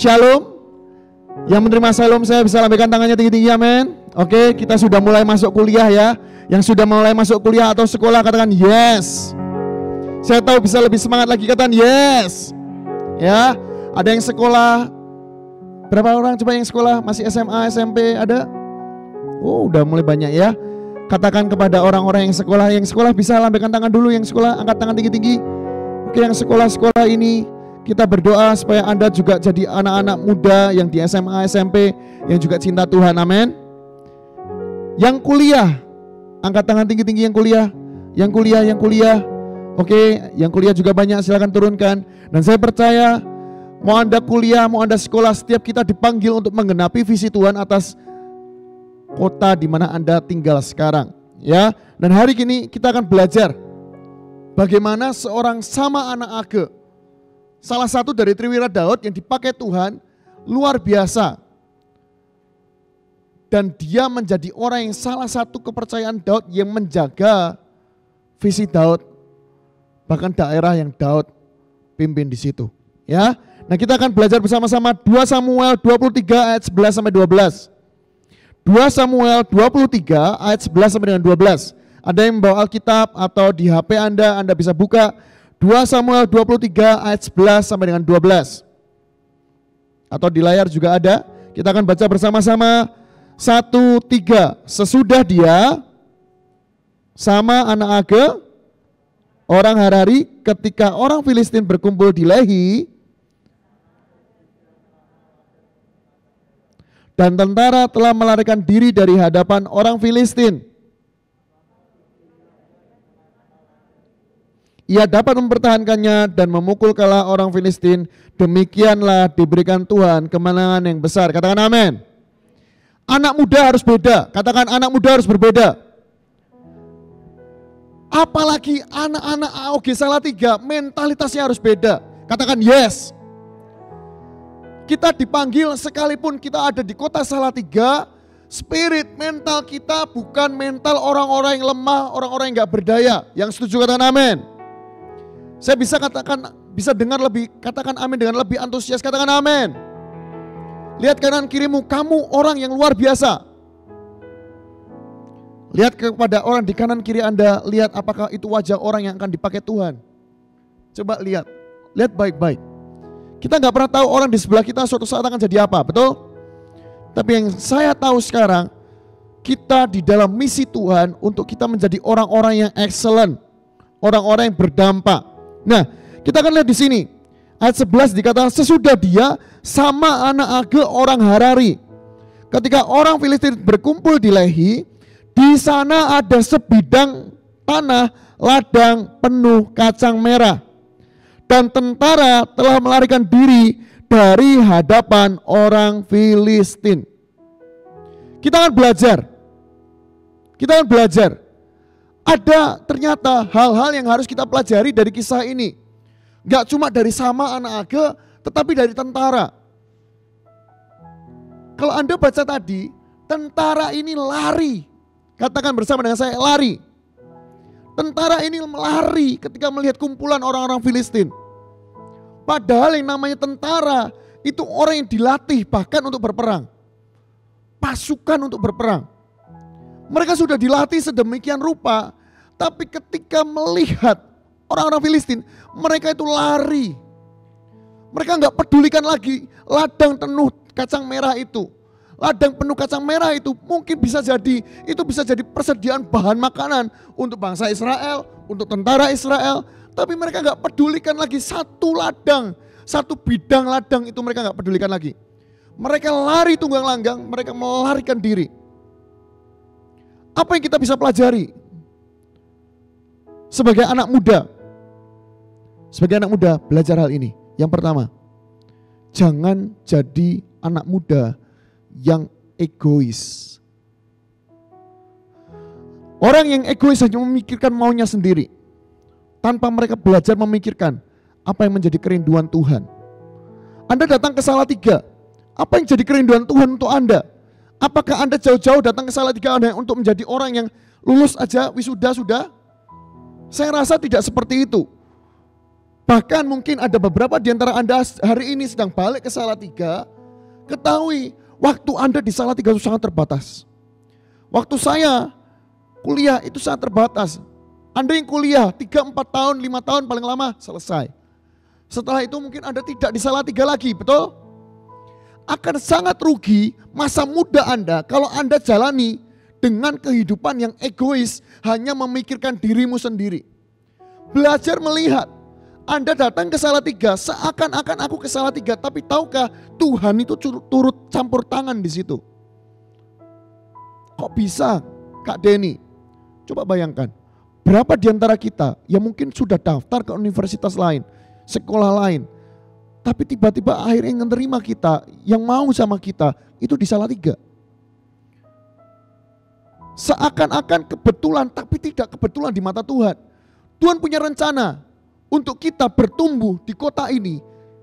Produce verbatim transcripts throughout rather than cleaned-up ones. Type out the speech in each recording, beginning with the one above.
Shalom. Yang menerima shalom saya bisa lambaikan tangannya tinggi-tinggi, amin. Oke, kita sudah mulai masuk kuliah ya. Yang sudah mulai masuk kuliah atau sekolah katakan yes. Saya tahu bisa lebih semangat lagi, katakan yes. Ya, ada yang sekolah. Berapa orang coba yang sekolah? Masih S M A, S M P ada? Oh, udah mulai banyak ya. Katakan kepada orang-orang yang sekolah, yang sekolah bisa lambaikan tangan dulu, yang sekolah angkat tangan tinggi-tinggi. Oke, yang sekolah-sekolah ini kita berdoa supaya Anda juga jadi anak-anak muda yang di S M A, S M P yang juga cinta Tuhan, amin. Yang kuliah, angkat tangan tinggi-tinggi yang kuliah. Yang kuliah, yang kuliah. Oke, yang kuliah juga banyak, silakan turunkan. Dan saya percaya mau Anda kuliah, mau Anda sekolah, setiap kita dipanggil untuk menggenapi visi Tuhan atas kota di mana Anda tinggal sekarang, ya. Dan hari ini kita akan belajar bagaimana seorang Sama anak Age, salah satu dari Triwira Daud yang dipakai Tuhan luar biasa. Dan dia menjadi orang yang salah satu kepercayaan Daud yang menjaga visi Daud, bahkan daerah yang Daud pimpin di situ, ya. Nah, kita akan belajar bersama-sama dua Samuel dua puluh tiga ayat sebelas sampai dua belas. dua Samuel dua puluh tiga ayat sebelas sampai dengan dua belas. Ada yang membawa Alkitab atau di H P Anda, Anda bisa buka dua Samuel dua puluh tiga ayat sebelas sampai dengan dua belas. Atau di layar juga ada. Kita akan baca bersama-sama. Satu, tiga. Sesudah dia, Sama anak Age, orang Harari, ketika orang Filistin berkumpul di Lehi, dan tentara telah melarikan diri dari hadapan orang Filistin, ia dapat mempertahankannya dan memukul kalah orang Filistin. Demikianlah diberikan Tuhan kemenangan yang besar. Katakan amin. Anak muda harus beda. Katakan anak muda harus berbeda. Apalagi anak-anak A O G Salatiga, mentalitasnya harus beda. Katakan yes. Kita dipanggil sekalipun kita ada di kota Salatiga, spirit mental kita bukan mental orang-orang yang lemah, orang-orang yang gak berdaya. Yang setuju katakan amin. Saya bisa katakan, bisa dengar lebih, katakan amin dengan lebih antusias, katakan amin. Lihat kanan kirimu, kamu orang yang luar biasa. Lihat kepada orang di kanan kiri Anda, lihat apakah itu wajah orang yang akan dipakai Tuhan. Coba lihat, lihat baik-baik. Kita gak pernah tahu orang di sebelah kita suatu saat akan jadi apa, betul? Tapi yang saya tahu sekarang, kita di dalam misi Tuhan untuk kita menjadi orang-orang yang excellent, orang-orang yang berdampak. Nah, kita akan lihat di sini. Ayat sebelas dikatakan sesudah dia Sama anak Age orang Harari. Ketika orang Filistin berkumpul di Lehi, di sana ada sebidang tanah ladang penuh kacang merah. Dan tentara telah melarikan diri dari hadapan orang Filistin. Kita akan belajar. Kita akan belajar. Ada ternyata hal-hal yang harus kita pelajari dari kisah ini. Gak cuma dari Sama anak Age, tetapi dari tentara. Kalau Anda baca tadi, tentara ini lari. Katakan bersama dengan saya, lari. Tentara ini lari ketika melihat kumpulan orang-orang Filistin. Padahal yang namanya tentara itu orang yang dilatih bahkan untuk berperang. Pasukan untuk berperang. Mereka sudah dilatih sedemikian rupa, tapi ketika melihat orang-orang Filistin, mereka itu lari. Mereka nggak pedulikan lagi ladang penuh kacang merah itu. Ladang penuh kacang merah itu mungkin bisa jadi, itu bisa jadi persediaan bahan makanan untuk bangsa Israel, untuk tentara Israel. Tapi mereka nggak pedulikan lagi satu ladang, satu bidang ladang itu mereka nggak pedulikan lagi. Mereka lari tunggang langgang, mereka melarikan diri. Apa yang kita bisa pelajari sebagai anak muda? Sebagai anak muda belajar hal ini. Yang pertama, jangan jadi anak muda yang egois. Orang yang egois hanya memikirkan maunya sendiri, tanpa mereka belajar memikirkan apa yang menjadi kerinduan Tuhan. Anda datang ke Salatiga, apa yang jadi kerinduan Tuhan untuk Anda? Apakah Anda jauh-jauh datang ke Salatiga Anda untuk menjadi orang yang lulus aja, wisuda sudah? Saya rasa tidak seperti itu. Bahkan mungkin ada beberapa di antara Anda hari ini sedang balik ke Salatiga. Ketahui waktu Anda di Salatiga itu sangat terbatas. Waktu saya kuliah itu sangat terbatas. Anda yang kuliah tiga, empat tahun, lima tahun paling lama selesai. Setelah itu mungkin Anda tidak di Salatiga lagi, betul? Akan sangat rugi masa muda Anda kalau Anda jalani dengan kehidupan yang egois, hanya memikirkan dirimu sendiri. Belajar melihat, Anda datang ke Salatiga seakan-akan aku ke Salatiga, tapi tahukah Tuhan itu turut campur tangan di situ. Kok bisa, Kak Denny? Coba bayangkan, berapa di antara kita yang mungkin sudah daftar ke universitas lain, sekolah lain, tapi tiba-tiba akhirnya yang menerima kita, yang mau sama kita, itu di Salatiga. Seakan-akan kebetulan, tapi tidak kebetulan di mata Tuhan. Tuhan punya rencana untuk kita bertumbuh di kota ini,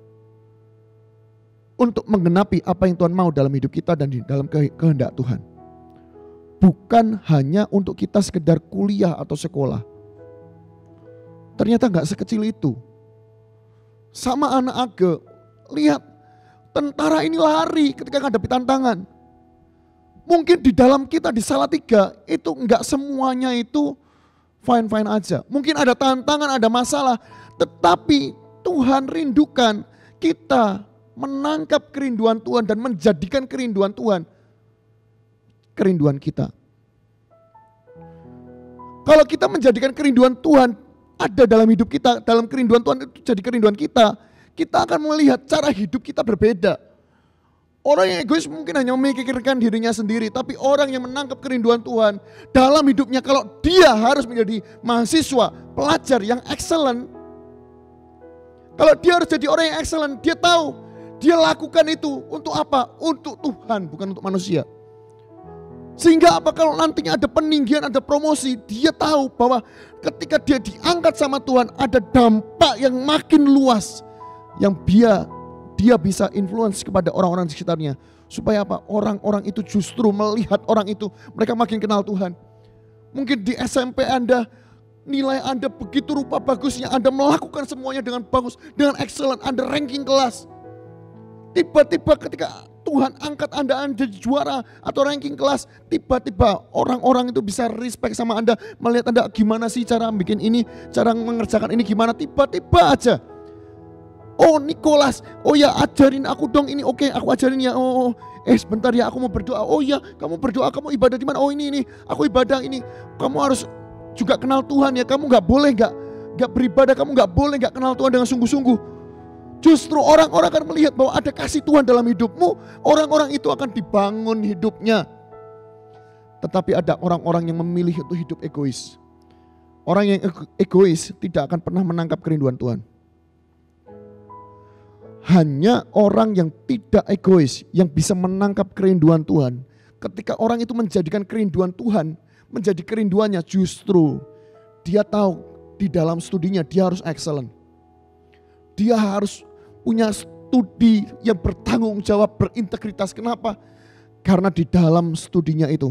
untuk menggenapi apa yang Tuhan mau dalam hidup kita dan di dalam kehendak Tuhan. Bukan hanya untuk kita sekedar kuliah atau sekolah. Ternyata gak sekecil itu. Sama anak Age, lihat tentara ini lari ketika menghadapi tantangan. Mungkin di dalam kita di Salatiga itu gak semuanya itu fine-fine aja. Mungkin ada tantangan, ada masalah. Tetapi Tuhan rindukan kita menangkap kerinduan Tuhan dan menjadikan kerinduan Tuhan kerinduan kita. Kalau kita menjadikan kerinduan Tuhan ada dalam hidup kita, dalam kerinduan Tuhan itu jadi kerinduan kita, kita akan melihat cara hidup kita berbeda. Orang yang egois mungkin hanya memikirkan dirinya sendiri, tapi orang yang menangkap kerinduan Tuhan dalam hidupnya, kalau dia harus menjadi mahasiswa, pelajar yang excellent, kalau dia harus jadi orang yang excellent, dia tahu dia lakukan itu untuk apa? Untuk Tuhan, bukan untuk manusia. Sehingga apa, kalau nantinya ada peninggian, ada promosi, dia tahu bahwa ketika dia diangkat sama Tuhan ada dampak yang makin luas yang dia dia bisa influence kepada orang-orang di sekitarnya. Supaya apa? Orang-orang itu justru melihat orang itu, mereka makin kenal Tuhan. Mungkin di S M P Anda, nilai Anda begitu rupa bagusnya, Anda melakukan semuanya dengan bagus, dengan excellent, Anda ranking kelas. Tiba-tiba ketika Tuhan angkat Anda, Anda jadi juara atau ranking kelas, tiba-tiba orang-orang itu bisa respect sama Anda, melihat Anda gimana sih cara bikin ini, cara mengerjakan ini gimana, tiba-tiba aja. Oh Nicholas, oh ya ajarin aku dong ini, oke aku ajarin ya, oh, oh eh sebentar ya aku mau berdoa, oh ya kamu berdoa, kamu ibadah di mana, oh ini ini, aku ibadah ini, kamu harus juga kenal Tuhan ya, kamu gak boleh gak, gak beribadah, kamu gak boleh gak kenal Tuhan dengan sungguh-sungguh. Justru orang-orang akan melihat bahwa ada kasih Tuhan dalam hidupmu, orang-orang itu akan dibangun hidupnya. Tetapi ada orang-orang yang memilih untuk hidup egois. Orang yang egois tidak akan pernah menangkap kerinduan Tuhan. Hanya orang yang tidak egois yang bisa menangkap kerinduan Tuhan. Ketika orang itu menjadikan kerinduan Tuhan menjadi kerinduannya, justru dia tahu di dalam studinya dia harus excellent. Dia harus punya studi yang bertanggung jawab, berintegritas. Kenapa? Karena di dalam studinya itu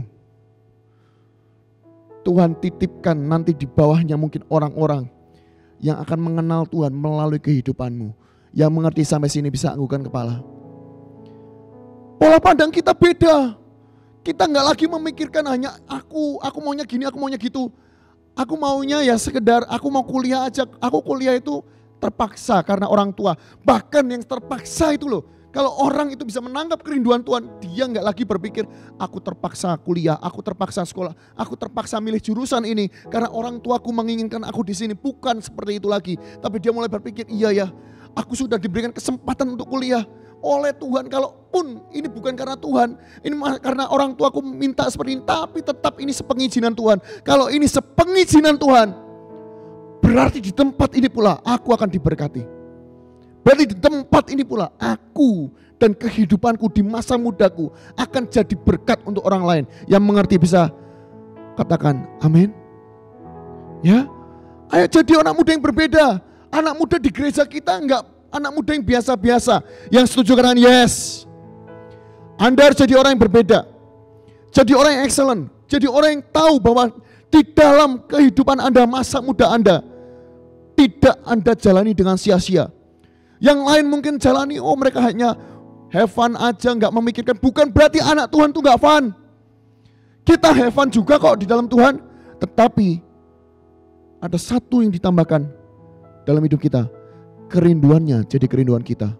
Tuhan titipkan nanti di bawahnya mungkin orang-orang yang akan mengenal Tuhan melalui kehidupanmu. Yang mengerti sampai sini bisa anggukan kepala. Pola pandang kita beda. Kita nggak lagi memikirkan hanya aku, aku maunya gini, aku maunya gitu. Aku maunya ya sekedar aku mau kuliah aja. Aku kuliah itu terpaksa karena orang tua. Bahkan yang terpaksa itu loh. Kalau orang itu bisa menangkap kerinduan Tuhan, dia nggak lagi berpikir aku terpaksa kuliah, aku terpaksa sekolah, aku terpaksa milih jurusan ini karena orang tuaku menginginkan aku di sini. Bukan seperti itu lagi. Tapi dia mulai berpikir, iya ya, aku sudah diberikan kesempatan untuk kuliah oleh Tuhan. Kalaupun ini bukan karena Tuhan, ini karena orang tuaku minta seperti ini, tapi tetap ini sepengizinan Tuhan. Kalau ini sepengizinan Tuhan, berarti di tempat ini pula aku akan diberkati. Berarti di tempat ini pula aku dan kehidupanku di masa mudaku akan jadi berkat untuk orang lain. Yang mengerti bisa katakan amin. Ya, ayo jadi anak muda yang berbeda. Anak muda di gereja kita enggak anak muda yang biasa-biasa. Yang setuju katakan yes. Anda harus jadi orang yang berbeda. Jadi orang yang excellent. Jadi orang yang tahu bahwa di dalam kehidupan Anda, masa muda Anda, tidak Anda jalani dengan sia-sia. Yang lain mungkin jalani, oh mereka hanya have fun aja, gak memikirkan. Bukan berarti anak Tuhan tuh gak fun. Kita have fun juga kok di dalam Tuhan. Tetapi ada satu yang ditambahkan dalam hidup kita. Kerinduannya jadi kerinduan kita.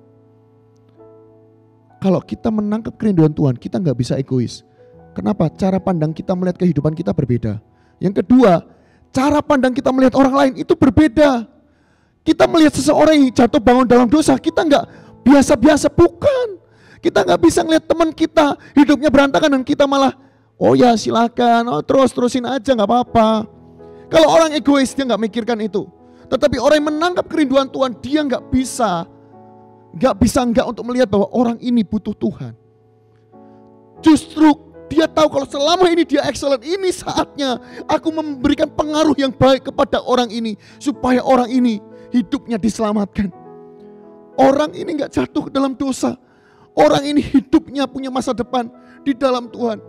Kalau kita menangkap kerinduan Tuhan, kita gak bisa egois. Kenapa? Cara pandang kita melihat kehidupan kita berbeda. Yang kedua, cara pandang kita melihat orang lain itu berbeda. Kita melihat seseorang yang jatuh bangun dalam dosa, kita gak biasa-biasa, bukan. Kita gak bisa melihat teman kita hidupnya berantakan dan kita malah, oh ya silakan, oh terus-terusin aja gak apa-apa. Kalau orang egois dia gak mikirkan itu. Tetapi orang yang menangkap kerinduan Tuhan, dia gak bisa Gak bisa enggak untuk melihat bahwa orang ini butuh Tuhan. Justru dia tahu kalau selama ini dia excellent, ini saatnya aku memberikan pengaruh yang baik kepada orang ini, supaya orang ini hidupnya diselamatkan. Orang ini gak jatuh ke dalam dosa. Orang ini hidupnya punya masa depan di dalam Tuhan.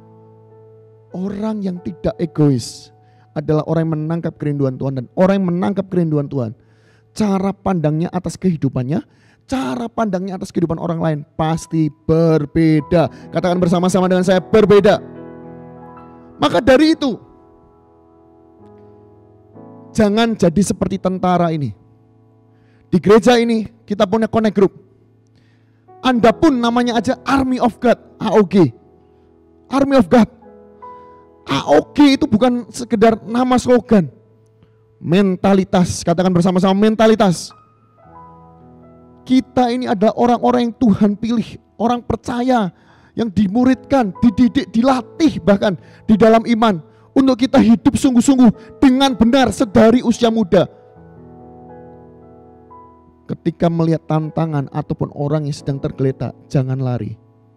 Orang yang tidak egois adalah orang yang menangkap kerinduan Tuhan. Dan orang yang menangkap kerinduan Tuhan, cara pandangnya atas kehidupannya, cara pandangnya atas kehidupan orang lain pasti berbeda. Katakan bersama-sama dengan saya, berbeda. Maka dari itu, jangan jadi seperti tentara ini. Di gereja ini kita punya connect group. Anda pun namanya aja Army of God, A O G. Army of God. A O G itu bukan sekedar nama slogan. Mentalitas, katakan bersama-sama, mentalitas. Kita ini adalah orang-orang yang Tuhan pilih, orang percaya, yang dimuridkan, dididik, dilatih bahkan di dalam iman, untuk kita hidup sungguh-sungguh dengan benar sedari usia muda. Ketika melihat tantangan ataupun orang yang sedang tergeletak, jangan lari.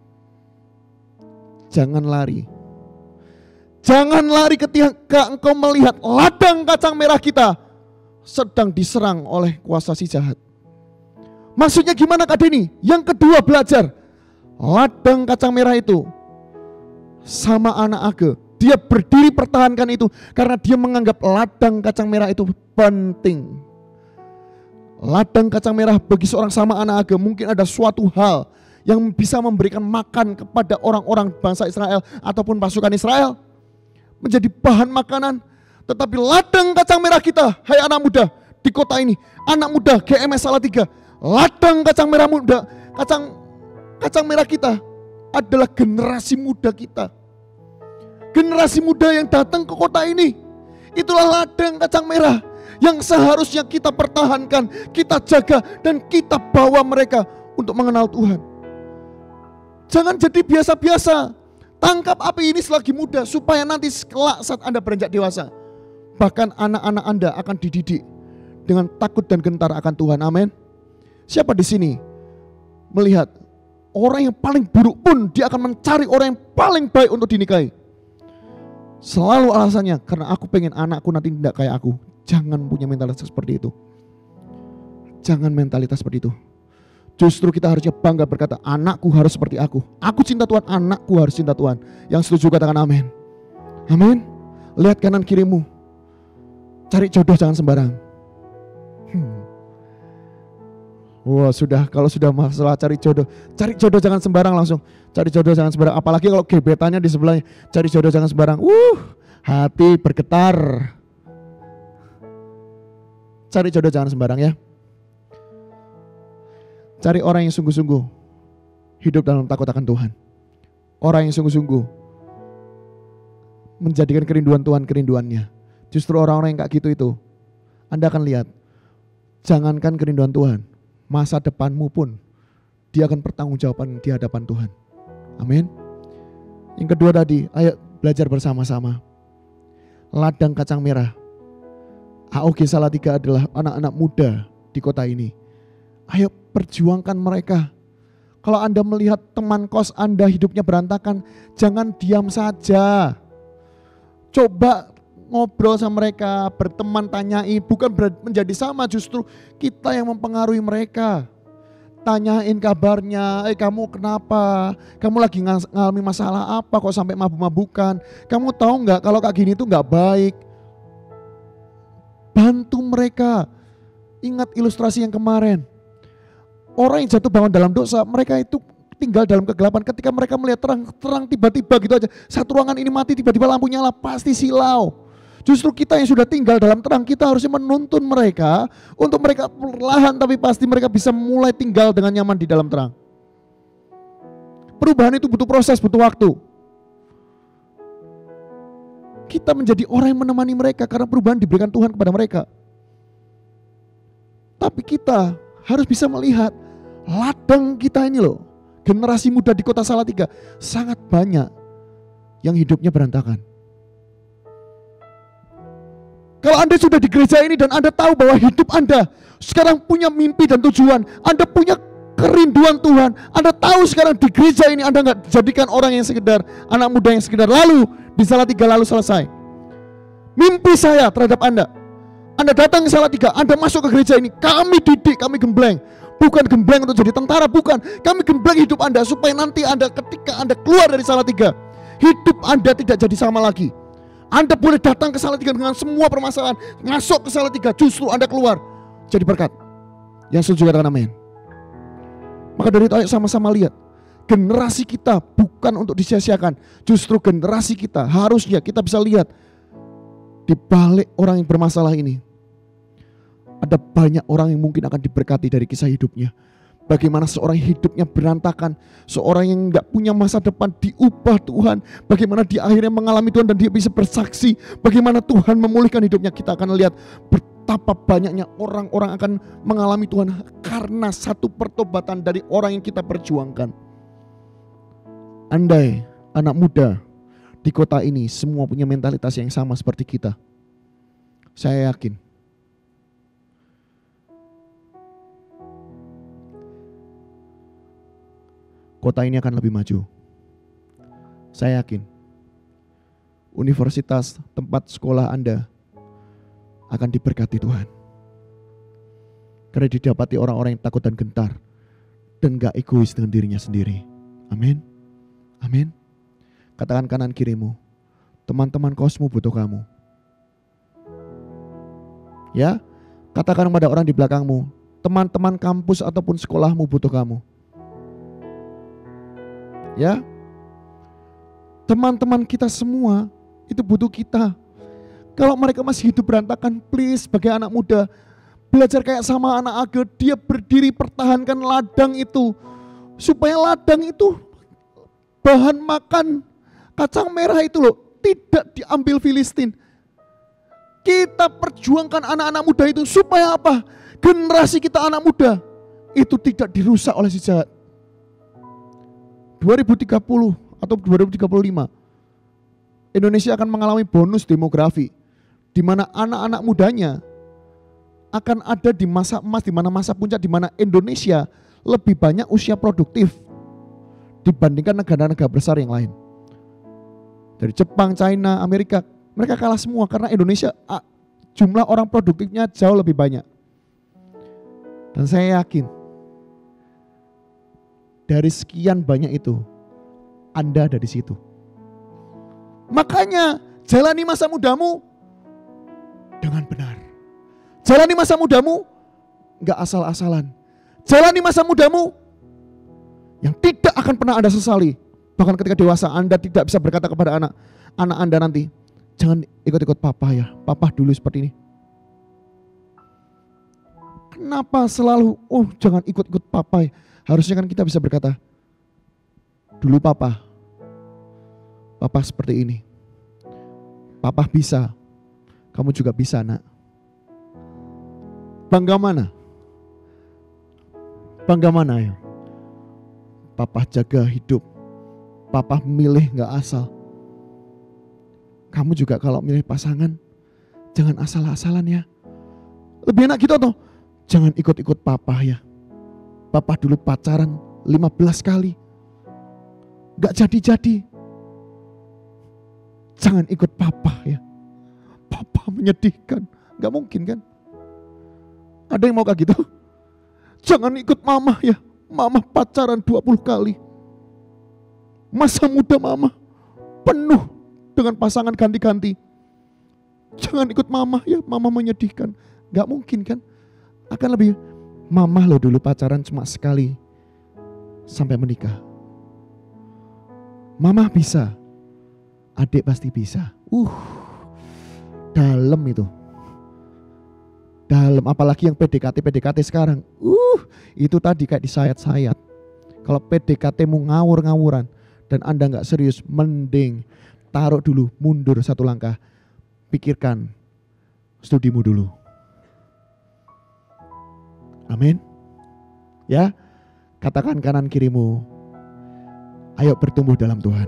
Jangan lari. Jangan lari ketika engkau melihat ladang kacang merah kita sedang diserang oleh kuasa si jahat. Maksudnya gimana Kak Denny? Yang kedua belajar. Ladang kacang merah itu sama anak Age. Dia berdiri pertahankan itu karena dia menganggap ladang kacang merah itu penting. Ladang kacang merah bagi seorang sama anak Age mungkin ada suatu hal yang bisa memberikan makan kepada orang-orang bangsa Israel ataupun pasukan Israel, menjadi bahan makanan. Tetapi ladang kacang merah kita, hai anak muda di kota ini, anak muda G M S Salatiga, ladang kacang merah muda, kacang kacang merah kita adalah generasi muda kita. Generasi muda yang datang ke kota ini, itulah ladang kacang merah yang seharusnya kita pertahankan, kita jaga, dan kita bawa mereka untuk mengenal Tuhan. Jangan jadi biasa-biasa. Tangkap api ini selagi muda, supaya nanti kelak saat Anda beranjak dewasa, bahkan anak-anak Anda akan dididik dengan takut dan gentar akan Tuhan. Amin. Siapa di sini melihat orang yang paling buruk pun dia akan mencari orang yang paling baik untuk dinikahi? Selalu alasannya, karena aku pengen anakku nanti tidak kayak aku. Jangan punya mentalitas seperti itu. Jangan mentalitas seperti itu. Justru kita harusnya bangga berkata, anakku harus seperti aku. Aku cinta Tuhan, anakku harus cinta Tuhan. Yang setuju katakan amin. Amin. Lihat kanan kirimu. Cari jodoh jangan sembarang. Hmm. Wah sudah, kalau sudah masalah cari jodoh, cari jodoh jangan sembarang langsung. Cari jodoh jangan sembarang. Apalagi kalau gebetannya di sebelahnya, cari jodoh jangan sembarang. Uh, hati bergetar. Cari jodoh jangan sembarang ya. Cari orang yang sungguh-sungguh hidup dalam takut akan Tuhan. Orang yang sungguh-sungguh menjadikan kerinduan Tuhan kerinduannya. Justru orang-orang yang kayak gitu itu, Anda akan lihat, jangankan kerinduan Tuhan, masa depanmu pun dia akan pertanggungjawaban di hadapan Tuhan. Amin. Yang kedua tadi, ayo belajar bersama-sama. Ladang kacang merah. A O G Salatiga adalah anak-anak muda di kota ini. Ayo perjuangkan mereka. Kalau Anda melihat teman kos Anda hidupnya berantakan, jangan diam saja. Coba ngobrol sama mereka, berteman, tanyai. Bukan menjadi sama, justru kita yang mempengaruhi mereka. Tanyain kabarnya, eh kamu kenapa? Kamu lagi ngalami masalah apa kok sampai mabuk-mabukan? Kamu tahu nggak kalau kayak gini tuh nggak baik. Bantu mereka. Ingat ilustrasi yang kemarin. Orang yang jatuh bangun dalam dosa, mereka itu tinggal dalam kegelapan. Ketika mereka melihat terang, terang tiba-tiba gitu aja. Satu ruangan ini mati, tiba-tiba lampu nyala, pasti silau. Justru kita yang sudah tinggal dalam terang, kita harusnya menuntun mereka untuk mereka perlahan tapi pasti mereka bisa mulai tinggal dengan nyaman di dalam terang. Perubahan itu butuh proses, butuh waktu. Kita menjadi orang yang menemani mereka karena perubahan diberikan Tuhan kepada mereka. Tapi kita harus bisa melihat ladang kita ini loh. Generasi muda di kota Salatiga sangat banyak yang hidupnya berantakan. Kalau Anda sudah di gereja ini dan Anda tahu bahwa hidup Anda sekarang punya mimpi dan tujuan, Anda punya kerinduan Tuhan, Anda tahu sekarang di gereja ini Anda nggak dijadikan orang yang sekedar anak muda yang sekedar lalu di Salatiga lalu selesai. Mimpi saya terhadap Anda, Anda datang ke Salatiga, Anda masuk ke gereja ini, kami didik, kami gembleng. Bukan gembleng untuk jadi tentara, bukan. Kami gembleng hidup Anda supaya nanti Anda ketika Anda keluar dari Salatiga, hidup Anda tidak jadi sama lagi. Anda boleh datang ke Salatiga dengan semua permasalahan, masuk ke Salatiga, justru Anda keluar jadi berkat. Yang setuju katakan amin. Maka dari itu ayo sama-sama lihat, generasi kita bukan untuk disia-siakan. Justru generasi kita harusnya kita bisa lihat di balik orang yang bermasalah ini ada banyak orang yang mungkin akan diberkati dari kisah hidupnya. Bagaimana seorang hidupnya berantakan, seorang yang gak punya masa depan diubah Tuhan. Bagaimana dia akhirnya mengalami Tuhan dan dia bisa bersaksi. Bagaimana Tuhan memulihkan hidupnya. Kita akan lihat betapa banyaknya orang-orang akan mengalami Tuhan karena satu pertobatan dari orang yang kita perjuangkan. Andai anak muda di kota ini semua punya mentalitas yang sama seperti kita, saya yakin kota ini akan lebih maju. Saya yakin universitas tempat sekolah Anda akan diberkati Tuhan. Karena didapati orang-orang yang takut dan gentar dan gak egois dengan dirinya sendiri. Amin. Amin. Katakan kanan kirimu, teman-teman kosmu butuh kamu. Ya, katakan kepada orang di belakangmu, teman-teman kampus ataupun sekolahmu butuh kamu. Ya, teman-teman kita semua itu butuh kita. Kalau mereka masih hidup berantakan, please sebagai anak muda belajar kayak sama anak Age, dia berdiri pertahankan ladang itu supaya ladang itu bahan makan kacang merah itu loh tidak diambil Filistin. Kita perjuangkan anak-anak muda itu supaya apa? Generasi kita anak muda itu tidak dirusak oleh si jahat. dua ribu tiga puluh atau dua ribu tiga puluh lima Indonesia akan mengalami bonus demografi di mana anak-anak mudanya akan ada di masa emas, di mana masa puncak, di mana Indonesia lebih banyak usia produktif dibandingkan negara-negara besar yang lain. Dari Jepang, China, Amerika, mereka kalah semua karena Indonesia jumlah orang produktifnya jauh lebih banyak. Dan saya yakin dari sekian banyak itu, Anda ada di situ. Makanya jalani masa mudamu dengan benar. Jalani masa mudamu gak asal-asalan. Jalani masa mudamu yang tidak akan pernah Anda sesali. Bahkan ketika dewasa Anda tidak bisa berkata kepada anak, anak Anda nanti, jangan ikut-ikut papa ya, papa dulu seperti ini. Kenapa selalu, oh jangan ikut-ikut papa ya. Harusnya kan kita bisa berkata, dulu papa, papa seperti ini. Papa bisa, kamu juga bisa nak. Bangga mana? Bangga mana ya? Papa jaga hidup, papa milih gak asal. Kamu juga kalau milih pasangan, jangan asal-asalan ya. Lebih enak gitu toh, jangan ikut-ikut papa ya. Papa dulu pacaran lima belas kali, gak jadi-jadi. Jangan ikut papa ya. Papa menyedihkan, gak mungkin kan. Ada yang mau kayak gitu? Jangan ikut mama ya. Mama pacaran dua puluh kali. Masa muda mama penuh dengan pasangan ganti-ganti. Jangan ikut mama ya, mama menyedihkan. Gak mungkin kan. akan lebih, mamah lo dulu pacaran cuma sekali sampai menikah. Mamah bisa, adik pasti bisa. Uh, dalam itu. Dalam, apalagi yang P D K T P D K T sekarang. Uh, itu tadi kayak disayat-sayat. Kalau P D K T-mu ngawur-ngawuran dan Anda nggak serius, mending taruh dulu, mundur satu langkah. Pikirkan studimu dulu. Amin. Ya, katakan kanan kirimu, ayo bertumbuh dalam Tuhan.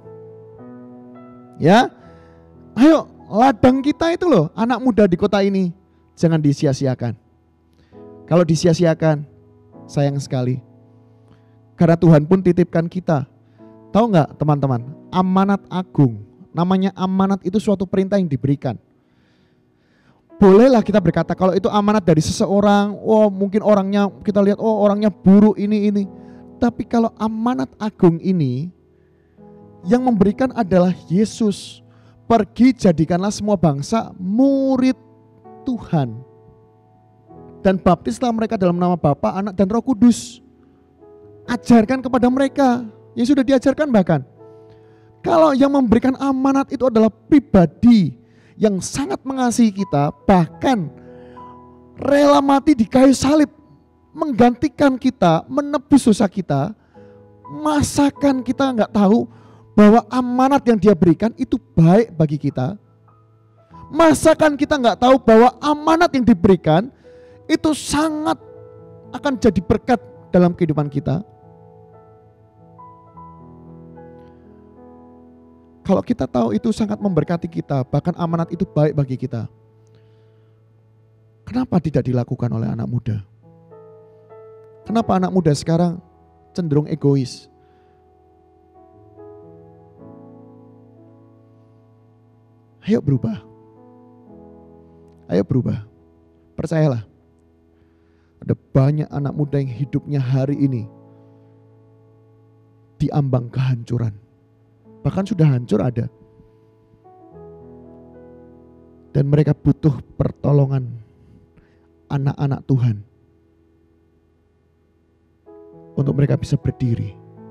Ya, ayo, ladang kita itu loh, anak muda di kota ini, jangan disia-siakan. Kalau disia-siakan, sayang sekali. Karena Tuhan pun titipkan kita. Tahu nggak teman-teman, amanat agung. Namanya amanat itu suatu perintah yang diberikan. Bolehlah kita berkata kalau itu amanat dari seseorang, oh mungkin orangnya kita lihat, oh orangnya buruk ini ini. Tapi kalau amanat agung ini yang memberikan adalah Yesus. Pergi jadikanlah semua bangsa murid Tuhan. Dan baptislah mereka dalam nama Bapa, Anak dan Roh Kudus. Ajarkan kepada mereka yang sudah diajarkan bahkan. Kalau yang memberikan amanat itu adalah pribadi yang sangat mengasihi kita, bahkan rela mati di kayu salib, menggantikan kita, menebus dosa kita, masakan kita nggak tahu bahwa amanat yang dia berikan itu baik bagi kita? Masakan kita nggak tahu bahwa amanat yang diberikan itu sangat akan jadi berkat dalam kehidupan kita? Kalau kita tahu itu sangat memberkati kita, bahkan amanat itu baik bagi kita, kenapa tidak dilakukan oleh anak muda? Kenapa anak muda sekarang cenderung egois? Ayo berubah. Ayo berubah. Percayalah. Ada banyak anak muda yang hidupnya hari ini diambang kehancuran. Bahkan sudah hancur ada. Dan mereka butuh pertolongan anak-anak Tuhan untuk mereka bisa berdiri.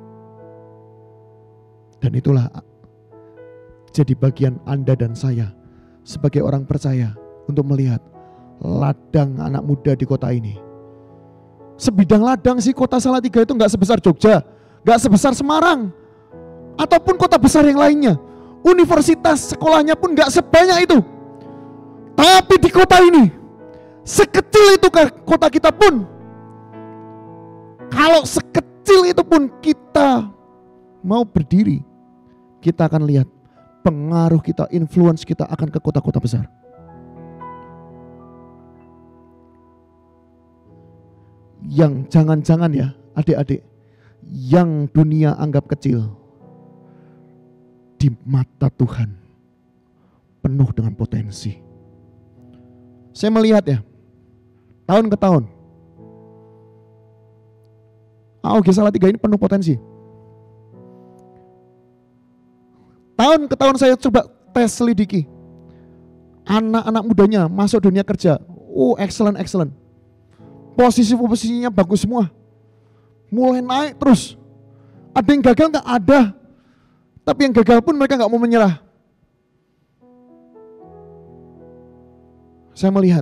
Dan itulah jadi bagian Anda dan saya sebagai orang percaya untuk melihat ladang anak muda di kota ini. Sebidang ladang sih kota Salatiga itu gak sebesar Jogja, gak sebesar Semarang, ataupun kota besar yang lainnya. Universitas sekolahnya pun gak sebanyak itu. Tapi di kota ini, sekecil itu kota kita pun, kalau sekecil itu pun kita mau berdiri, kita akan lihat pengaruh kita, influence kita akan ke kota-kota besar. Yang jangan-jangan ya adik-adik, yang dunia anggap kecil, di mata Tuhan penuh dengan potensi. Saya melihat ya, tahun ke tahun A O G Salatiga ini penuh potensi. Tahun ke tahun saya coba tes selidiki, anak-anak mudanya masuk dunia kerja, oh excellent excellent, posisi-posisinya bagus semua, mulai naik terus. Ada yang gagal nggak? Ada. Tapi yang gagal pun mereka nggak mau menyerah. Saya melihat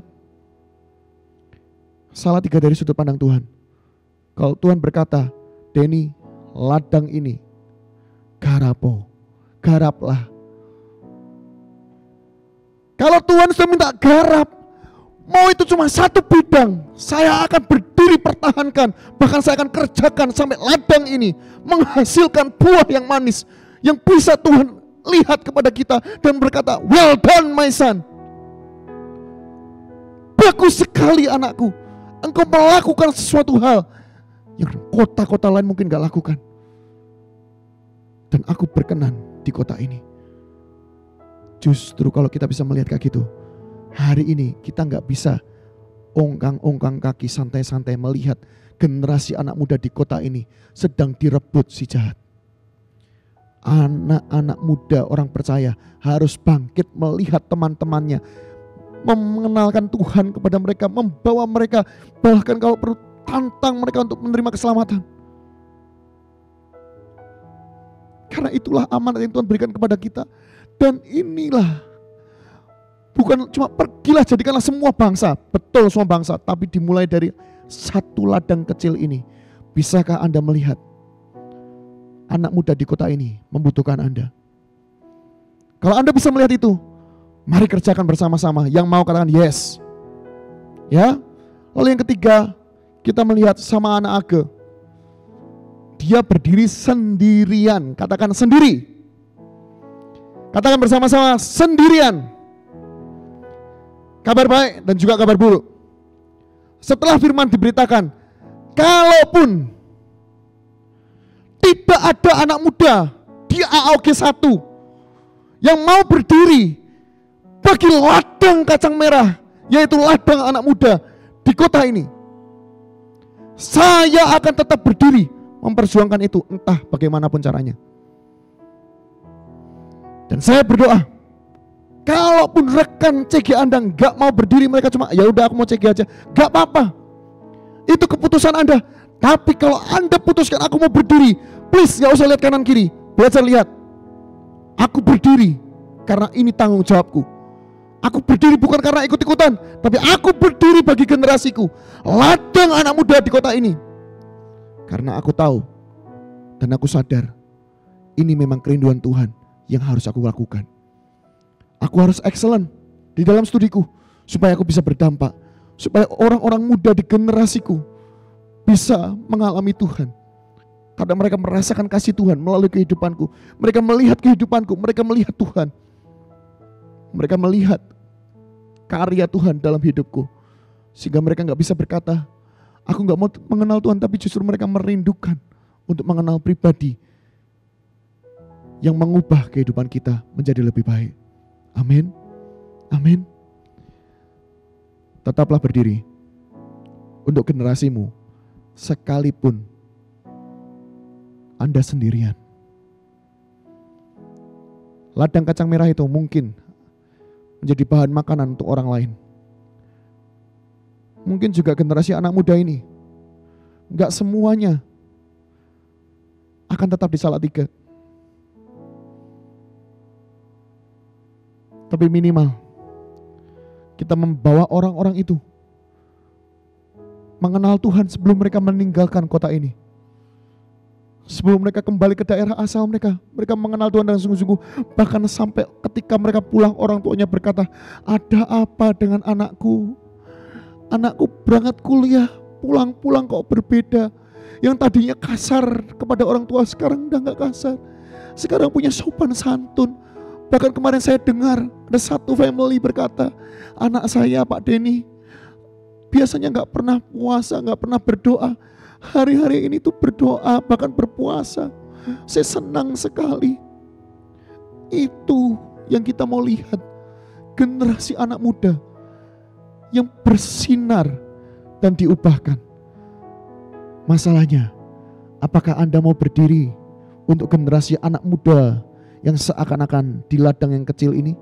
Salatiga dari sudut pandang Tuhan. Kalau Tuhan berkata, Denny, ladang ini garapo, garaplah. Kalau Tuhan sudah minta garap, mau itu cuma satu bidang, saya akan berdiri pertahankan, bahkan saya akan kerjakan sampai ladang ini menghasilkan buah yang manis, yang bisa Tuhan lihat kepada kita dan berkata, well done my son. Bagus sekali anakku, engkau melakukan sesuatu hal yang kota-kota lain mungkin gak lakukan. Dan aku berkenan di kota ini. Justru kalau kita bisa melihat kayak gitu, hari ini kita gak bisa ongkang-ongkang kaki santai-santai melihat generasi anak muda di kota ini sedang direbut si jahat. Anak-anak muda orang percaya harus bangkit melihat teman-temannya mengenalkan Tuhan kepada mereka, membawa mereka, bahkan kalau perlu tantang mereka untuk menerima keselamatan. Karena itulah amanat yang Tuhan berikan kepada kita. Dan inilah, bukan cuma pergilah jadikanlah semua bangsa, betul semua bangsa, tapi dimulai dari satu ladang kecil ini. Bisakah Anda melihat anak muda di kota ini membutuhkan Anda? Kalau Anda bisa melihat itu, mari kerjakan bersama-sama. Yang mau katakan yes. Ya. Lalu yang ketiga, kita melihat sama anak Age. Dia berdiri sendirian. Katakan sendiri. Katakan bersama-sama sendirian. Kabar baik dan juga kabar buruk. Setelah firman diberitakan, kalaupun tidak ada anak muda di A O G satu yang mau berdiri bagi ladang kacang merah, yaitu ladang anak muda di kota ini, saya akan tetap berdiri memperjuangkan itu, entah bagaimanapun caranya. Dan saya berdoa, kalaupun rekan C G Anda nggak mau berdiri, mereka cuma ya udah aku mau C G aja, nggak apa-apa, itu keputusan Anda. Tapi kalau Anda putuskan aku mau berdiri, please nggak usah lihat kanan kiri, belajar lihat, aku berdiri karena ini tanggung jawabku. Aku berdiri bukan karena ikut-ikutan, tapi aku berdiri bagi generasiku, ladang anak muda di kota ini. Karena aku tahu dan aku sadar ini memang kerinduan Tuhan yang harus aku lakukan. Aku harus excellent di dalam studiku supaya aku bisa berdampak, supaya orang-orang muda di generasiku bisa mengalami Tuhan. Karena mereka merasakan kasih Tuhan melalui kehidupanku. Mereka melihat kehidupanku, mereka melihat Tuhan. Mereka melihat karya Tuhan dalam hidupku. Sehingga mereka gak bisa berkata, aku gak mau mengenal Tuhan, tapi justru mereka merindukan untuk mengenal pribadi yang mengubah kehidupan kita menjadi lebih baik. Amin. Amin. Tetaplah berdiri untuk generasimu, sekalipun Anda sendirian. Ladang kacang merah itu mungkin menjadi bahan makanan untuk orang lain. Mungkin juga generasi anak muda ini gak semuanya akan tetap di Salatiga. Tapi minimal kita membawa orang-orang itu mengenal Tuhan sebelum mereka meninggalkan kota ini. Sebelum mereka kembali ke daerah asal mereka, mereka mengenal Tuhan dengan sungguh-sungguh. Bahkan sampai ketika mereka pulang, orang tuanya berkata, ada apa dengan anakku? Anakku berangkat kuliah, pulang-pulang kok berbeda. Yang tadinya kasar kepada orang tua, sekarang udah gak kasar. Sekarang punya sopan santun. Bahkan kemarin saya dengar ada satu family berkata, anak saya Pak Denny biasanya gak pernah puasa, gak pernah berdoa. Hari-hari ini tuh berdoa, bahkan berpuasa. Saya senang sekali. Itu yang kita mau lihat. Generasi anak muda yang bersinar dan diubahkan. Masalahnya, apakah Anda mau berdiri untuk generasi anak muda yang seakan-akan di ladang yang kecil ini?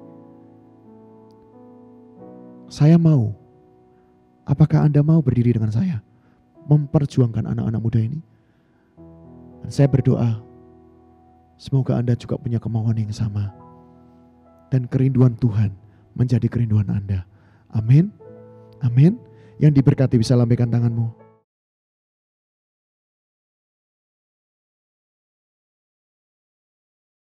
Saya mau. Apakah Anda mau berdiri dengan saya? Memperjuangkan anak-anak muda ini. Dan saya berdoa, semoga Anda juga punya kemauan yang sama. Dan kerinduan Tuhan menjadi kerinduan Anda. Amin. Amin. Yang diberkati bisa lambaikan tanganmu.